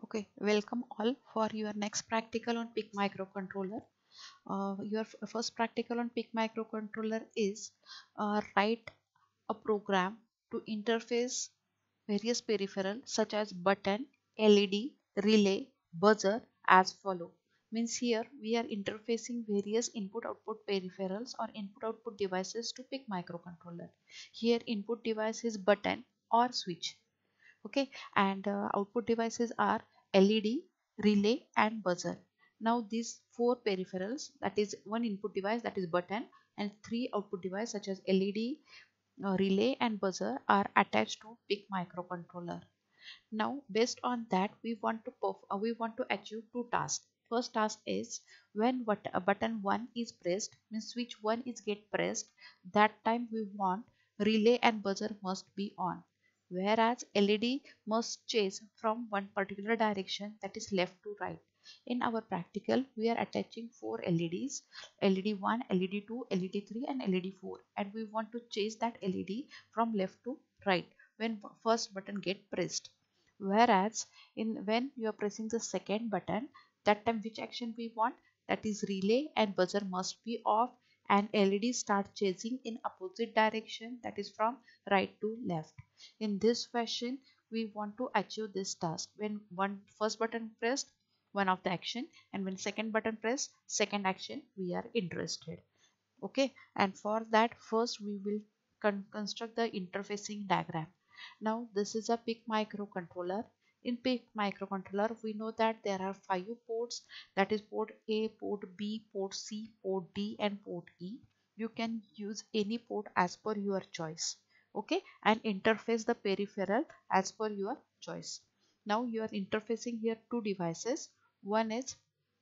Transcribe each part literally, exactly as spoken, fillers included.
Okay, welcome all for your next practical on PIC microcontroller. Uh, your f- first practical on PIC microcontroller is uh, write a program to interface various peripherals such as button, L E D, relay, buzzer as follow. Means here we are interfacing various input output peripherals or input output devices to PIC microcontroller. Here input device is button or switch. Okay, and uh, output devices are L E D, relay and buzzer. Now these four peripherals, that is one input device, that is button, and three output device such as L E D, uh, relay and buzzer are attached to PIC microcontroller. Now based on that we want to perf uh, we want to achieve two tasks. First task is when what uh, button one is pressed, means switch one is get pressed, that time we want relay and buzzer must be on, whereas L E D must chase from one particular direction, that is left to right. In our practical we are attaching four L E Ds, L E D one, L E D two, L E D three and L E D four, and we want to chase that L E D from left to right when first button get pressed. Whereas in when you are pressing the second button, that time which action we want, that is relay and buzzer must be off and L E D start chasing in opposite direction, that is from right to left. In this fashion we want to achieve this task. When one first button pressed, one of the action, and when second button pressed, second action we are interested. Okay, and for that first we will con construct the interfacing diagram. Now this is a PIC microcontroller. In PIC microcontroller we know that there are five ports, that is port A, port B, port C, port D and port E. You can use any port as per your choice. Okay, and interface the peripheral as per your choice. Now you are interfacing here two devices. One is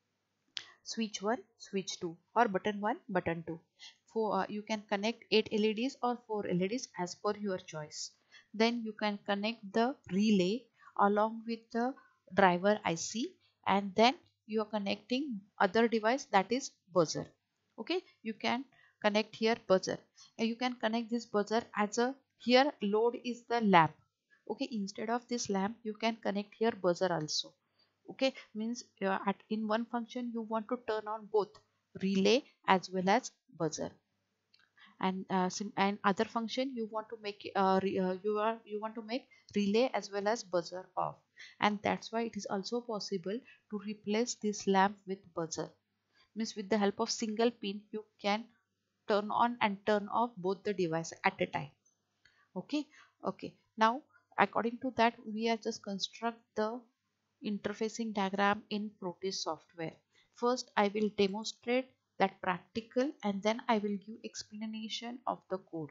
switch one, switch two, or button one, button two. For uh, you can connect eight L E Ds or four L E Ds as per your choice. Then you can connect the relay along with the driver I C, and then you are connecting other device, that is buzzer. Okay, you can connect here buzzer, and you can connect this buzzer as a, here load is the lamp. Okay, instead of this lamp you can connect here buzzer also. Okay, means uh, at in one function you want to turn on both relay as well as buzzer, and uh, sim and other function you want to make uh, re uh, you are you want to make relay as well as buzzer off, and that's why it is also possible to replace this lamp with buzzer. Means with the help of single pin you can turn on and turn off both the device at a time. Okay, okay, now according to that we are just construct the interfacing diagram in Proteus software. First I will demonstrate that practical and then I will give explanation of the code.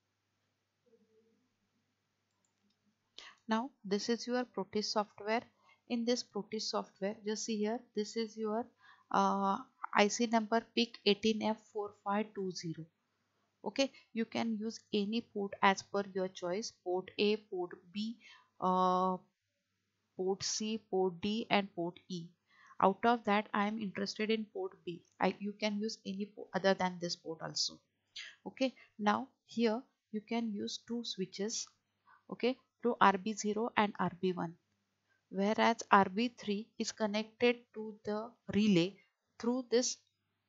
Now this is your Proteus software. In this Proteus software, just see here, this is your uh, I C number PIC eighteen F four five two zero. Okay, you can use any port as per your choice, port A, port B, uh, port C, port D and port E. Out of that I am interested in port B. I, you can use any port other than this port also. Okay, now here you can use two switches, okay, to R B zero and R B one, whereas R B three is connected to the relay through this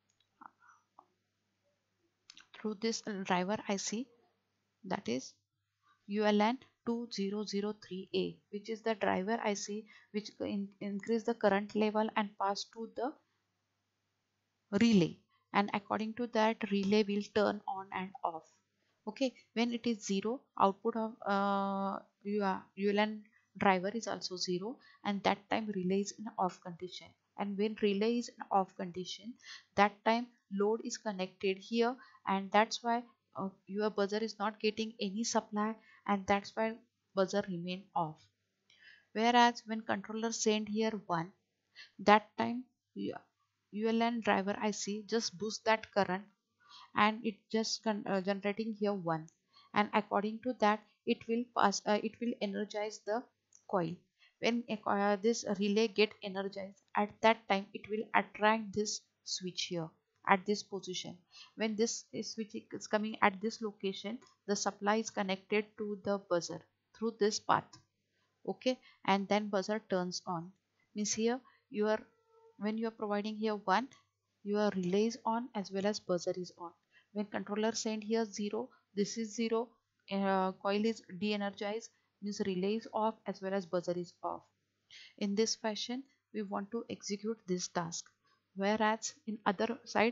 through this driver I C, that is U L N two zero zero three A, which is the driver I C which in, increase the current level and pass to the relay, and according to that relay will turn on and off. Okay, when it is zero, output of uh, U L N driver is also zero, and that time relay is in off condition. And when relay is in off condition, that time load is connected here, and that's why uh, your buzzer is not getting any supply, and that's why buzzer remain off. Whereas when controller send here one, that time U L N driver I C just boost that current, and it just uh, generating here one, and according to that it will pass uh, it will energize the coil. When uh, this relay get energized, at that time it will attract this switch here at this position. When this switch is coming at this location, the supply is connected to the buzzer through this path. Okay, and then buzzer turns on. Means here you are, when you are providing here one, your relay is on as well as buzzer is on. When controller send here zero, this is zero, uh, coil is de-energized, means relay is off as well as buzzer is off. In this fashion we want to execute this task. Whereas in other side,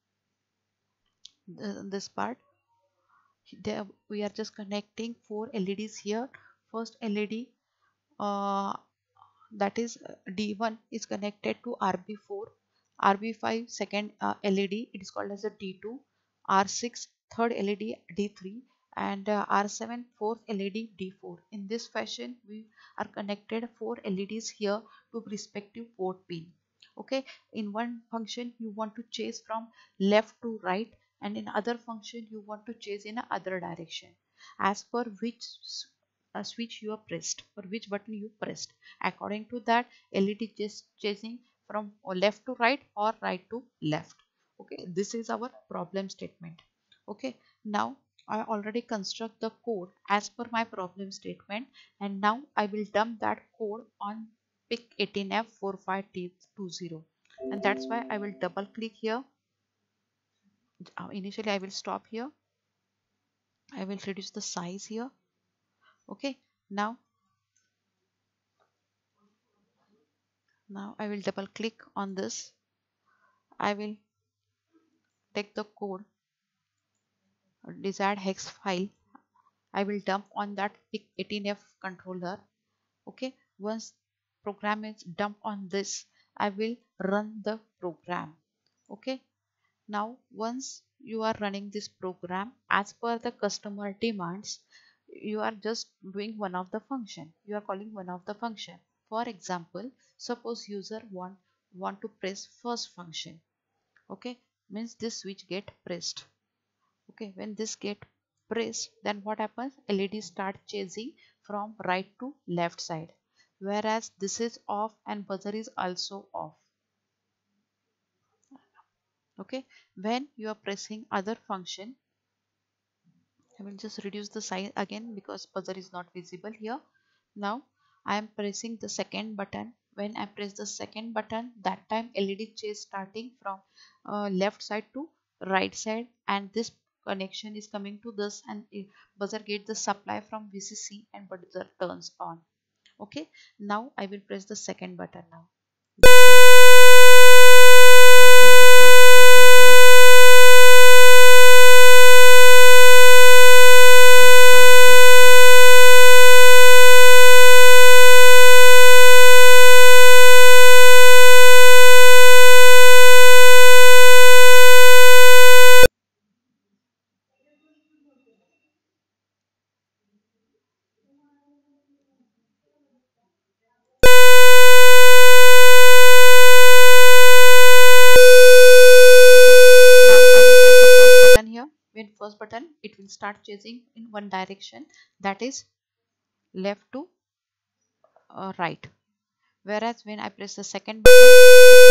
the, this part, there we are just connecting four L E Ds here. First L E D, uh, that is uh, D one, is connected to R B four, R B five second uh, L E D, it is called as a D two, R six third L E D D three, and uh, R seven fourth L E D D four. In this fashion we are connected four L E Ds here to respective port pin. Okay, in one function you want to chase from left to right, and in other function you want to chase in a other direction, as per which s- uh, switch you are pressed or which button you pressed. According to that, L E D just chasing from left to right or right to left. Okay, this is our problem statement. Okay, now I already construct the code as per my problem statement, and now I will dump that code on PIC eighteen F four five T two zero, and that's why I will double click here. Uh, initially I will stop here, I will reduce the size here. Okay, now now I will double click on this. I will take the code desired hex file. I will dump on that PIC eighteen F controller. Okay, once program is dumped on this, I will run the program. Okay, now once you are running this program as per the customer demands, you are just doing one of the function, you are calling one of the function. For example, suppose user want want to press first function. Okay, means this switch get pressed. Okay, when this get pressed, then what happens? L E D start chasing from right to left side, whereas this is off and buzzer is also off. Okay, when you are pressing other function, I will just reduce the size again because buzzer is not visible here. Now I am pressing the second button. When I press the second button, that time L E D chase starting from uh, left side to right side, and this connection is coming to this, and uh, buzzer get the supply from V C C and buzzer turns on. Okay, now I will press the second button now. Here, when first button, it will start chasing in one direction, that is left to uh, right, whereas when I press the second button,